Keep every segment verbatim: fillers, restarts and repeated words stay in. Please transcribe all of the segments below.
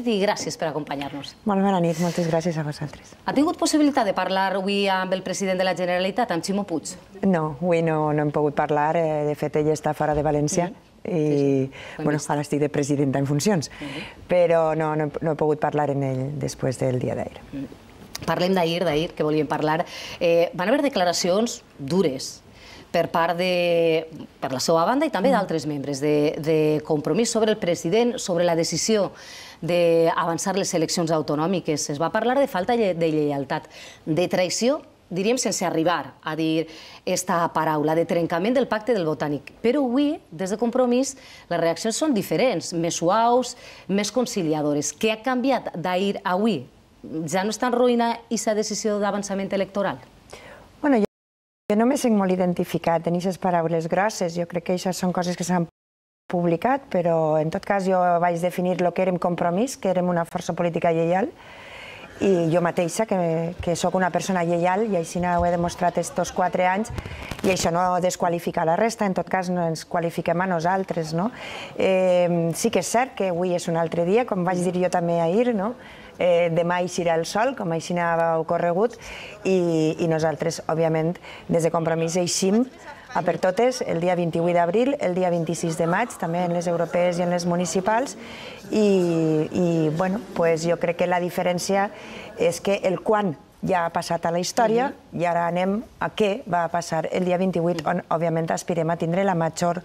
nit i gràcies per acompanyar-nos. Molt bona nit, moltes gràcies a vosaltres. Ha tingut possibilitat de parlar avui amb el president de la Generalitat, amb Ximo Puig? No, avui no hem pogut parlar. De fet, ell està fora de València i ara estic de presidenta en funcions, però no he pogut parlar amb ell després del dia d'ahir. Parlem d'ahir, d'ahir, que volíem parlar. Van haver declaracions dures per part de, per la seva banda i també d'altres membres, de Compromís sobre el president, sobre la decisió d'avançar les eleccions autonòmiques. Es va parlar de falta de lleialtat, de traïció, diríem sense arribar a dir aquesta paraula, de trencament del pacte del Botànic. Però avui, des de Compromís, les reaccions són diferents, més suaus, més conciliadores. Què ha canviat d'ahir a avui? Ja no està en ruïna aquesta decisió d'avançament electoral? Bueno, jo no me sent molt identificat en aquestes paraules grosses. Jo crec que això són coses que s'han publicat, però en tot cas jo vaig definir el que érem Compromís, que érem una força política lleial, i jo mateixa, que sóc una persona lleial, i així ho he demostrat aquests quatre anys, i això no desqualifica la resta, en tot cas no ens qualifiquem a nosaltres. Sí que és cert que avui és un altre dia, com vaig dir jo també ahir, demà eixirà el sol, com així ha ocorregut, i nosaltres, òbviament, des de Compromís eixim a per totes el dia vint-i-vuit d'abril, el dia vint-i-sis de maig, també en les europees i en les municipals, i jo crec que la diferència és que el quan ja ha passat a la història i ara anem a què va passar el dia vint-i-vuit, on òbviament aspirem a tindre la major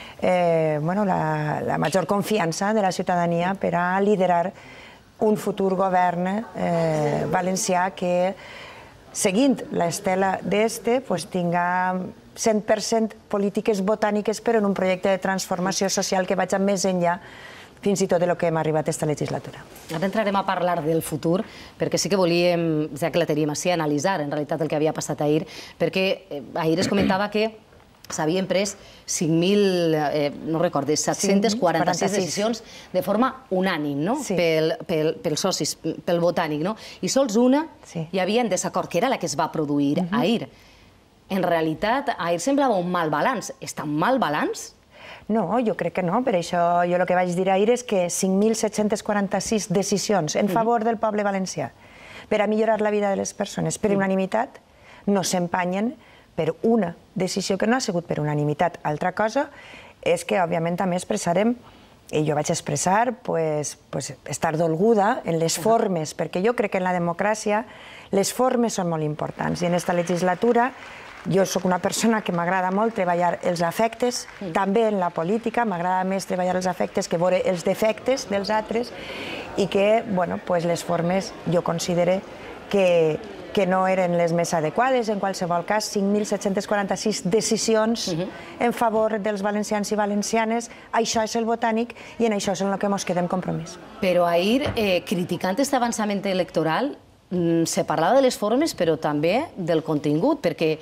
la major confiança de la ciutadania per a liderar un futur govern valencià que, seguint l'estela d'este, tinga cent per cent polítiques botàniques, però en un projecte de transformació social que vagi més enllà fins i tot del que hem arribat a aquesta legislatura. Ara entrarem a parlar del futur, perquè sí que volíem, ja que la teníem així, analitzar en realitat el que havia passat ahir, perquè ahir es comentava que s'havien pres cinc mil, no recordo, set-cents quaranta-sis decisions de forma unànim pels socis, pel Botànic, i sols una hi havia en desacord, que era la que es va produir ahir. En realitat, ahir semblava un mal balanç. És tan mal balanç? No, jo crec que no. Per això jo el que vaig dir ahir és que cinc mil set-cents quaranta-sis decisions en favor del poble valencià per a millorar la vida de les persones per unanimitat no s'empanyen per una decisió que no ha sigut per unanimitat. Altra cosa és que, òbviament, també expressarem, i jo vaig expressar, estar dolguda en les formes, perquè jo crec que en la democràcia les formes són molt importants. I en aquesta legislatura jo sóc una persona que m'agrada molt treballar els afectes, també en la política, m'agrada més treballar els afectes que veure els defectes dels altres, i que les formes jo considero que que no eren les més adequades. En qualsevol cas, cinc mil set-cents quaranta-sis decisions en favor dels valencians i valencianes. Això és el Botànic i en això és en el que ens quedem Compromís. Però ahir, criticant aquest avançament electoral, se parlava de les formes, però també del contingut, perquè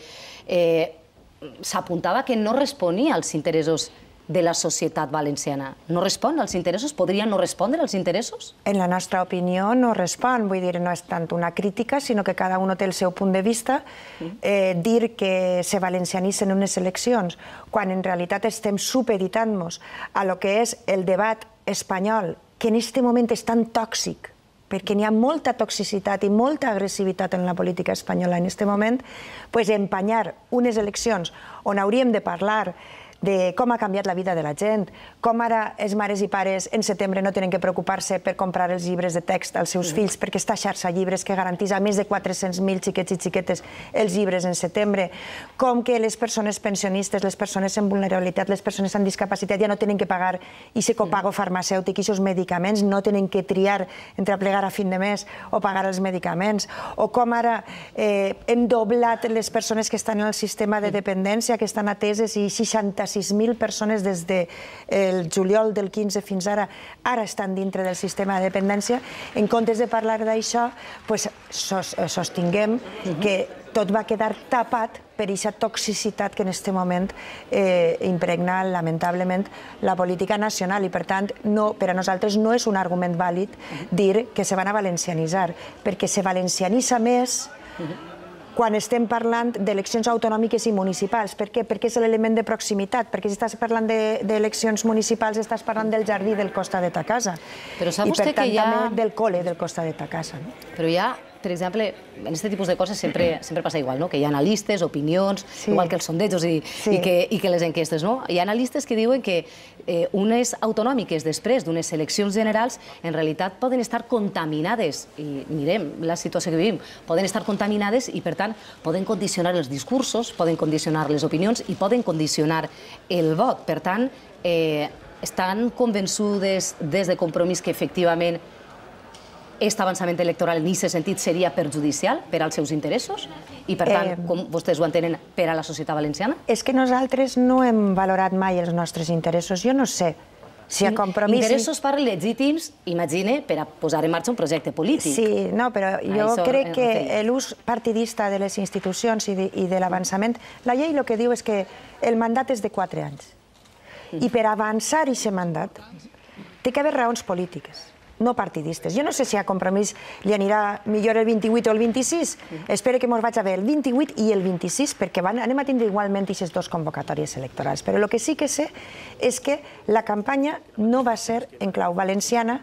s'apuntava que no responia als interessos de la societat valenciana. No respon als interessos? Podria no respondre als interessos? En la nostra opinió no respon. Vull dir, no és tant una crítica, sinó que cada un té el seu punt de vista. Dir que se valencianitzen unes eleccions, quan en realitat estem supeditant-nos a lo que és el debat espanyol, que en aquest moment és tan tòxic, perquè n'hi ha molta toxicitat i molta agressivitat en la política espanyola en aquest moment, doncs empanyar unes eleccions on hauríem de parlar de com ha canviat la vida de la gent, com ara els mares i pares en setembre no tenen que preocupar-se per comprar els llibres de text als seus fills perquè està xarxa llibres que garanteix a més de quatre-cents mil xiquets i xiquetes els llibres en setembre, com que les persones pensionistes, les persones amb vulnerabilitat, les persones amb discapacitat ja no tenen que pagar aquest copago farmacèutic i aquests medicaments, no tenen que triar entre plegar a fin de mes o pagar els medicaments, o com ara hem doblat les persones que estan en el sistema de dependència, que estan ateses, i seixanta-sis mil persones des del juliol del quinze fins ara ara estan dintre del sistema de dependència. En comptes de parlar d'això, sostinguem que tot va quedar tapat per aquesta toxicitat que en aquest moment impregna lamentablement la política nacional, i per tant per a nosaltres no és un argument vàlid dir que se van a valencianitzar, perquè se valencianitza més quan estem parlant d'eleccions autonòmiques i municipals. Per què? Perquè és l'element de proximitat, perquè si estàs parlant d'eleccions municipals estàs parlant del jardí del costat de ta casa. Però sap I vostè per tant que hi ha... també del col·le del costat de ta casa. Però hi ha, per exemple, en aquest tipus de coses sempre passa igual, que hi ha analistes, opinions, igual que els sondejos i que les enquestes. Hi ha analistes que diuen que unes autonòmiques després d'unes eleccions generals en realitat poden estar contaminades, i mirem la situació que vivim, poden estar contaminades i per tant poden condicionar els discursos, poden condicionar les opinions i poden condicionar el vot. Per tant, estan convençudes des de Compromís que efectivament aquest avançament electoral en aquest sentit seria perjudicial per als seus interessos i, per tant, com vostès ho entenen, per a la societat valenciana? És que nosaltres no hem valorat mai els nostres interessos. Jo no sé si a Compromís... Interessos per legítims, imagine, per a posar en marxa un projecte polític. Sí, no, però jo crec que l'ús partidista de les institucions i de l'avançament... La llei el que diu és que el mandat és de quatre anys. I per avançar aquest mandat té que haver raons polítiques, no partidistes. Jo no sé si a Compromís li anirà millor el vint-i-vuit o el vint-i-sis. Espero que ens vaig a veure el vint-i-vuit i el vint-i-sis, perquè anem a tindre igualment aquestes dues convocatòries electorals. Però el que sí que sé és que la campanya no va ser en clau valenciana,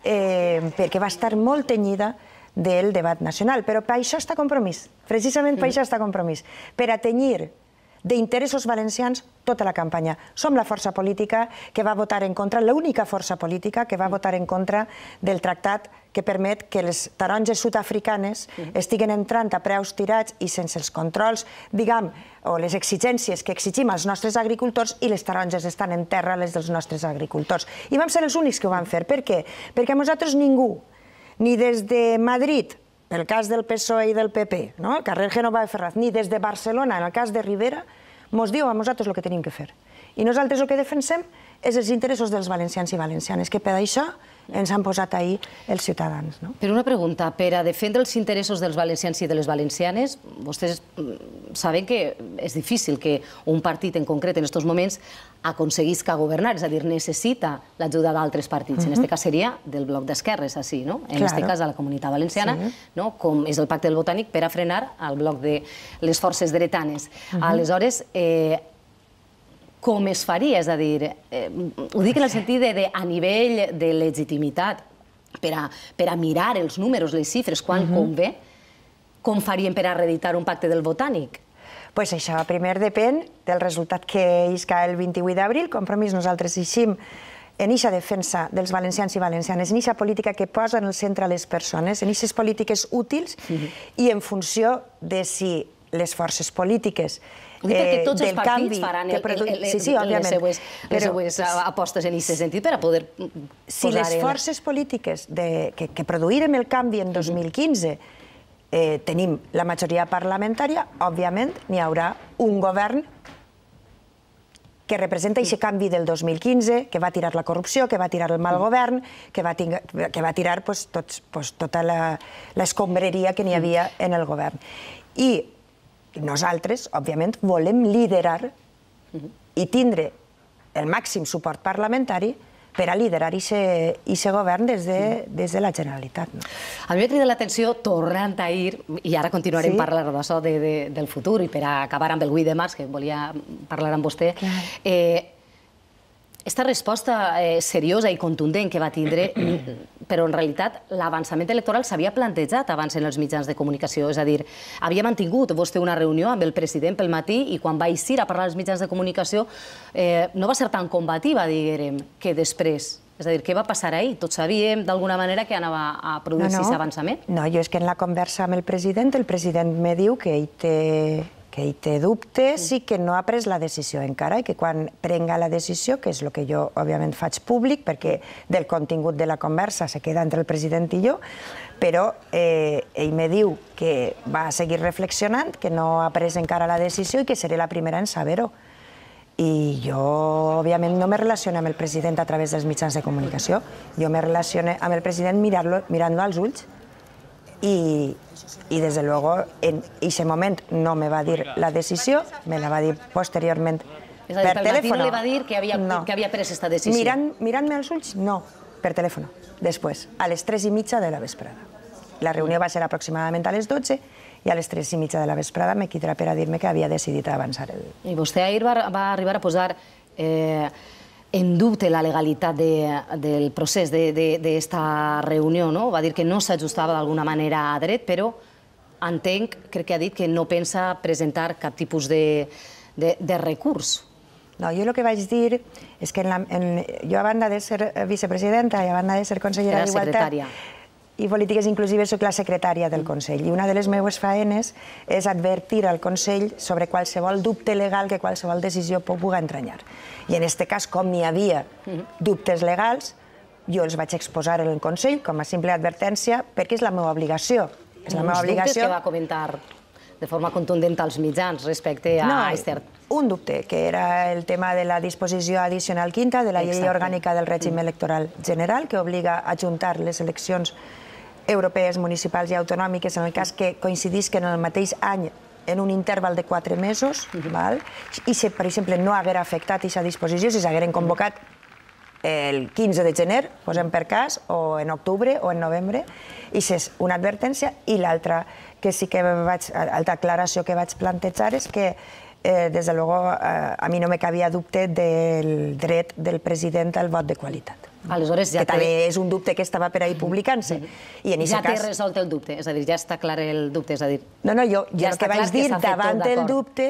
perquè va estar molt tenyida del debat nacional. Però per això està Compromís, precisament per això està Compromís, per a tenyir d'interessos valencians tota la campanya. Som la força política que va votar en contra, l'única força política que va votar en contra del tractat que permet que les taronges sud-africanes estiguen entrant a preus tirats i sense els controls, diguem, o les exigències que exigim als nostres agricultors, i les taronges estan en terra, les dels nostres agricultors. I vam ser els únics que ho vam fer. Per què? Perquè a nosaltres ningú, ni des de Madrid, pel cas del P S O E i del P P, el carrer Génova Ferraz, ni des de Barcelona, en el cas de Rivera, ens diu a nosaltres el que tenim que fer. I nosaltres el que defensem és els interessos dels valencians i valencianes, que per això ens han posat ahir els ciutadans. Però una pregunta, per a defendre els interessos dels valencians i de les valencianes, vostès saben que és difícil que un partit en concret en aquests moments aconseguisca governar, és a dir, necessita l'ajuda d'altres partits. En aquest cas seria del bloc d'esquerres, així, no? En aquest cas de la Comunitat Valenciana, com és el Pacte del Botànic, per a frenar el bloc de les forces dretanes. Aleshores, com es faria? És a dir, ho dic en el sentit de a nivell de legitimitat, per a mirar els números, les xifres, quan convé, com farien per a reeditar un pacte del Botànic? Doncs això primer depèn del resultat que isca el vint-i-vuit d'abril. Compromís, nosaltres eixim en eixa defensa dels valencians i valencianes, en eixa política que posa en el centre les persones, en eixes polítiques útils i en funció de si les forces polítiques perquè tots els partits faran les seues apostes en aquest sentit per a poder posar... Si les forces polítiques que produirem el canvi en dos mil quinze tenim la majoria parlamentària, òbviament n'hi haurà un govern que representa aquest canvi del dos mil quinze, que va tirar la corrupció, que va tirar el mal govern, que va tirar tota l'escombreria que n'hi havia en el govern. I nosaltres, òbviament, volem liderar i tindre el màxim suport parlamentari per a liderar aquest govern des de la Generalitat. A mi m'ha cridat l'atenció, tornant a ir, i ara continuarem parlant d'això del futur i per a acabar amb el vuit de març, que volia parlar amb vostè, aquesta resposta seriosa i contundent que va tindre, però en realitat l'avançament electoral s'havia plantejat abans en els mitjans de comunicació, és a dir, havia mantingut vostè una reunió amb el president pel matí i quan va eixir a parlar als mitjans de comunicació no va ser tan combativa, diguem, que després. És a dir, què va passar ahir? Tots sabíem d'alguna manera que anava a produir-se aquest avançament? No, jo és que en la conversa amb el president, el president me diu que ell té que ell té dubtes i que no ha pres la decisió encara i que quan prenga la decisió, que és el que jo, òbviament, faig públic, perquè del contingut de la conversa se queda entre el president i jo, però ell me diu que va seguir reflexionant, que no ha pres encara la decisió i que seré la primera en saber-ho. I jo, òbviament, no me relaciono amb el president a través dels mitjans de comunicació. Jo me relaciono amb el president mirant-lo als ulls i, des de luego, en aquest moment no me va dir la decisió, me la va dir posteriorment per telèfon. És a dir, pel matí no li va dir que havia pres aquesta decisió? Mirant-me als ulls, no, per telèfon, després, a les tres i mitja de la vesprada. La reunió va ser aproximadament a les dotze i a les tres i mitja de la vesprada me quedarà per a dir-me que havia decidit avançar el... I vostè ahir va, va arribar a posar eh, en dubte la legalitat de, del procés d'esta reunió, no? Va dir que no s'ajustava d'alguna manera a dret, però entenc, crec que ha dit que no pensa presentar cap tipus de, de, de recurs. No, jo el que vaig dir és que en la, en, jo, a banda de ser vicepresidenta i a banda de ser consellera d'Igualtat i Polítiques Inclusives, soc la secretària del Consell. I una de les meves faenes és advertir al Consell sobre qualsevol dubte legal que qualsevol decisió pugui entranyar. I en aquest cas, com n'hi havia dubtes legals, jo els vaig exposar en el Consell com a simple advertència perquè és la meva obligació. És la meva obligació... Uns dubtes que va comentar de forma contundent als mitjans respecte a Ester. Un dubte, que era el tema de la disposició addicional quinta de la Llei Orgànica del Règim Electoral General, que obliga a juntar les eleccions europees, municipals i autonòmiques en el cas que coincidisquen en el mateix any en un interval de quatre mesos, i si, per exemple, no haguera afectat aquesta disposició, si s'hagueren convocat el quinze de gener, posem per cas, o en octubre o en novembre, i és una advertència. I l'altra que sí que vaig, l'altra aclaració que vaig plantejar és que des de luego a mi no me cabia dubte del dret del president al vot de qualitat. Aleshores, ja que també és un dubte que estava per ahir publicant-se. Ja té resolt el dubte, és a dir, ja està clar el dubte, és a dir... No, no, jo el que vaig dir davant del dubte...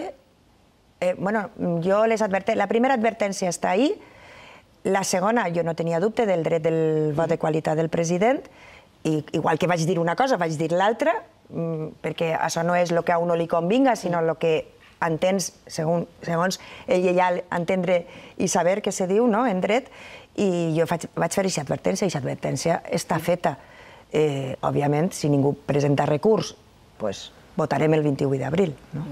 Bueno, jo les advertència... La primera advertència està ahí, la segona, jo no tenia dubte del dret del vot de qualitat del president, i igual que vaig dir una cosa, vaig dir l'altra, perquè això no és el que a uno li convinga, sinó el que entens, segons el lleial entendre i saber què se diu en dret, i jo vaig fer aquesta advertència, i aquesta advertència està feta. Òbviament, si ningú presenta recurs, votarem el vint-i-vuit d'abril.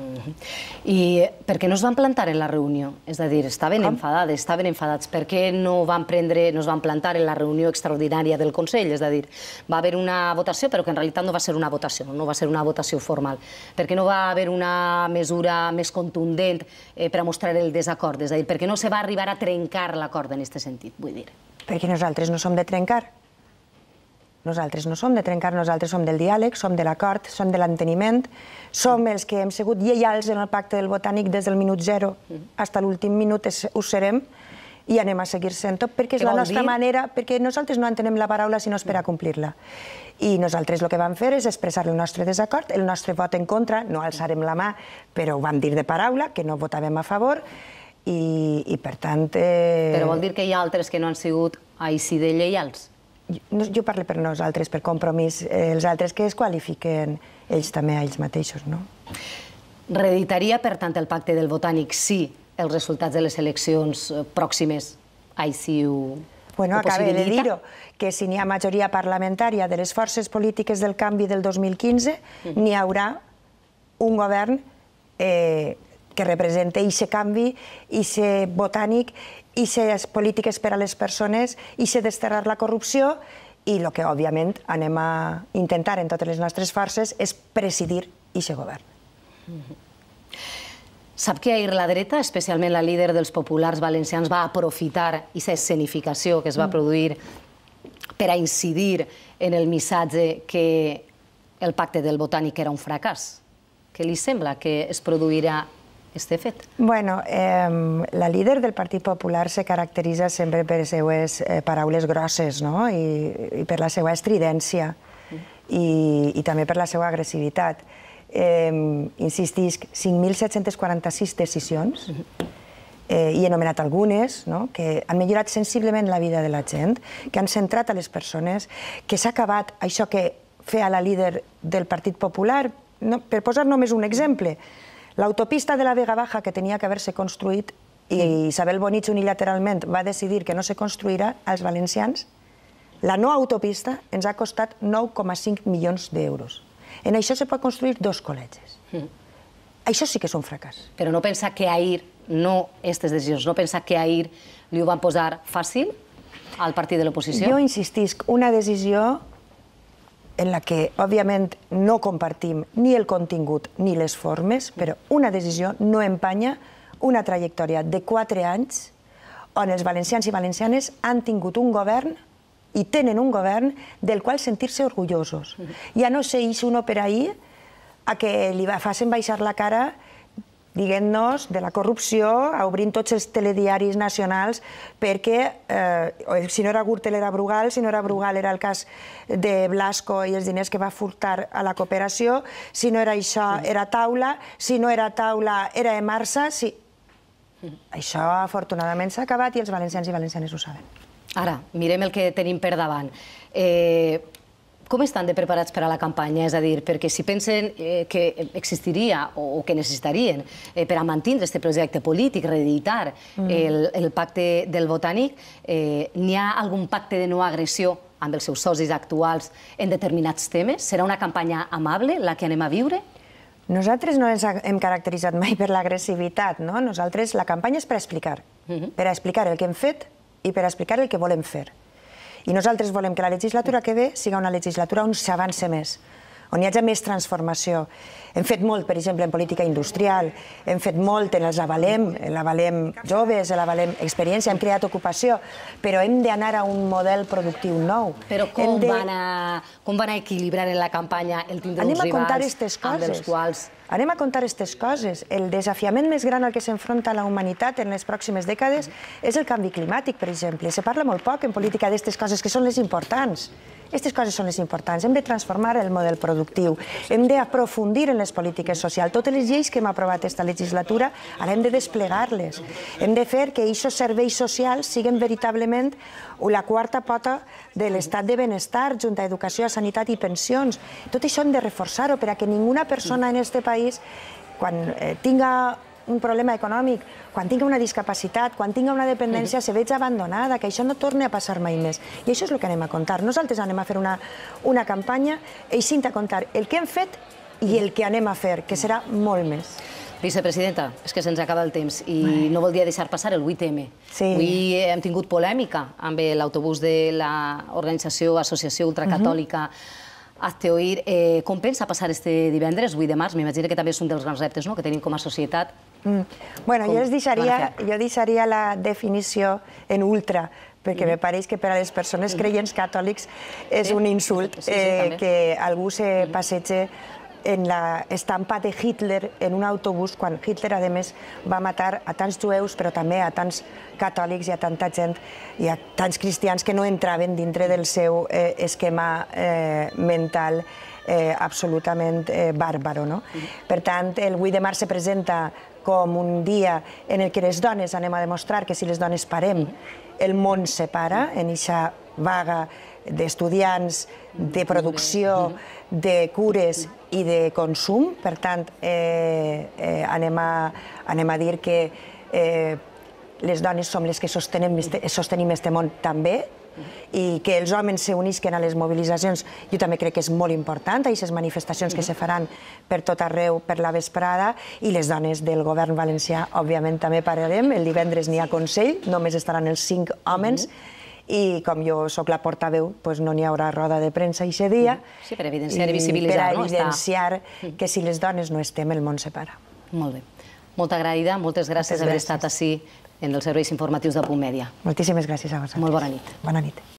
I per què no es van plantar en la reunió? És a dir, estaven enfadades, estaven enfadats. Per què no van prendre, no es van plantar en la reunió extraordinària del Consell? És a dir, va haver una votació, però que en realitat no va ser una votació, no va ser una votació formal. Per què no va haver una mesura més contundent per a mostrar el desacord? És a dir, per què no se va arribar a trencar l'acord en aquest sentit, vull dir? Perquè nosaltres no som de trencar. Nosaltres no som de trencar, nosaltres som del diàleg, som de l'acord, som de l'enteniment, som els que hem sigut lleials en el pacte del Botànic des del minut zero fins a l'últim minut, ho serem, i anem a seguir sent-ho, perquè és la nostra manera, perquè nosaltres no entenem la paraula si no és per a complir-la. I nosaltres el que vam fer és expressar el nostre desacord, el nostre vot en contra, no alçarem la mà, però ho vam dir de paraula, que no votàvem a favor, i per tant... Però vol dir que hi ha altres que no han sigut així de lleials? Jo parlo per nosaltres, per compromís, els altres que es qualifiquen ells també a ells mateixos, no? Reeditaria, per tant, el pacte del Botànic si els resultats de les eleccions pròximes així ho possibilita? Bueno, acabé de dir-ho, que si n'hi ha majoria parlamentària de les forces polítiques del canvi del dos mil quinze, n'hi haurà un govern que representa aquest canvi, aquest Botànic, i ser polítiques per a les persones, i ser desterrar la corrupció, i el que, òbviament, anem a intentar en totes les nostres forces és presidir aquest govern. Sap que ahir la dreta, especialment la líder dels populars valencians, va aprofitar aquesta escenificació que es va produir per a incidir en el missatge que el pacte del Botànic era un fracàs? Què li sembla que es produirà este fet? Bueno, la líder del Partit Popular se caracteritza sempre per les seues paraules grosses i per la seva estridència i també per la seva agressivitat. Insistisc, cinc mil set-cents quaranta-sis decisions, i he anomenat algunes, que han millorat sensiblement la vida de la gent, que han centrat a les persones, que s'ha acabat això que feia la líder del Partit Popular. Per posar només un exemple, l'autopista de la Vega Baja, que tenia que haver-se construït, i Isabel Bonich unilateralment va decidir que no se construirà, als valencians, la no autopista ens ha costat nou coma cinc milions d'euros. En això se pot construir dos col·legis. Això sí que és un fracàs. Però no pensa que ahir, no aquestes decisions, no pensa que ahir li ho van posar fàcil al partit de l'oposició? Jo insistisc, una decisió en la que, òbviament, no compartim ni el contingut ni les formes, però una decisió no empanya una trajectòria de quatre anys on els valencians i valencianes han tingut un govern i tenen un govern del qual sentir-se orgullosos. Ja no segueix uno per ahir a que li facin baixar la cara diguent-nos de la corrupció, obrint tots els telediaris nacionals, perquè si no era Gürtel era Brugal, si no era Brugal era el cas de Blasco i els diners que va furtar a la cooperació, si no era això era Taula, si no era Taula era Emarsa, si... Això afortunadament s'ha acabat i els valencians i valencianes ho saben. Ara, mirem el que tenim per davant. Com estan de preparats per a la campanya? És a dir, perquè si pensen que existiria o que necessitarien per a mantenir aquest projecte polític, reeditar el pacte del Botànic, n'hi ha algun pacte de no agressió amb els seus socis actuals en determinats temes? Serà una campanya amable la que anem a viure? Nosaltres no ens hem caracteritzat mai per l'agressivitat, no? Nosaltres, la campanya és per explicar, per explicar el que hem fet i per explicar el que volem fer. I nosaltres volem que la legislatura que ve siga una legislatura on s'avance més, on hi hagi més transformació. Hem fet molt, per exemple, en política industrial, hem fet molt en els Avalem, l'Avalem joves, l'Avalem experiència, hem creat ocupació, però hem d'anar a un model productiu nou. Però com van a equilibrar en la campanya el tindre uns rivals amb els quals... Anem a contar aquestes coses. El desafiament més gran al que s'enfronta la humanitat en les pròximes dècades és el canvi climàtic, per exemple. Se parla molt poc en política d'aquestes coses que són les importants. Aquestes coses són les importants. Hem de transformar el model productiu. Hem d'aprofundir en les polítiques socials. Totes les lleis que hem aprovat aquesta legislatura, ara hem de desplegar-les. Hem de fer que aquests serveis socials siguin veritablement la quarta pota de l'estat de benestar, junt a educació, sanitat i pensions. Tot això hem de reforçar-ho per a que ninguna persona en aquest país, quan tinga un problema econòmic, quan tinga una discapacitat, quan tinga una dependència, se veig abandonada, que això no torni a passar mai més. I això és el que anem a contar. Nosaltres anem a fer una campanya eixint a contar el que hem fet i el que anem a fer, que serà molt més. Vicepresidenta, és que se'ns acaba el temps i no voldria deixar passar el vuit eme. Avui hem tingut polèmica amb l'autobús de l'organització Associació Ultracatòlica Hazte Oír. Com pensa passar este divendres, vuit de març? M'imagino que també és un dels grans reptes que tenim com a societat. Bueno, jo deixaria la definició en ultra, perquè me pareix que per a les persones creients catòlics és un insult que algú se passege en l'estampa de Hitler en un autobús, quan Hitler, a més, va matar a tants jueus, però també a tants catòlics i a tanta gent, i a tants cristians que no entraven dintre del seu esquema mental absolutament bàrbaro. Per tant, el vuit de març se presenta com un dia en què les dones anem a demostrar que si les dones parem, el món se para en aquesta vaga d'estudiants, de producció, de cures i de consum. Per tant, anem a dir que les dones som les que sostenim aquest món també, i que els homes s'unisquen a les mobilitzacions, jo també crec que és molt important, aquestes manifestacions que se faran per tot arreu per la vesprada, i les dones del govern valencià, òbviament, també pararem. El divendres n'hi ha Consell, només estaran els cinc homes, i com jo soc la portaveu, no n'hi haurà roda de premsa aquest dia. Sí, per evidenciar i visibilitzar, no? Per evidenciar que si les dones no estem, el món se para. Molt bé. Molt agraïda, moltes gràcies per haver estat ací en els serveis informatius de Punt Mèdia. Moltíssimes gràcies a vosaltres. Molt bona nit. Bona nit.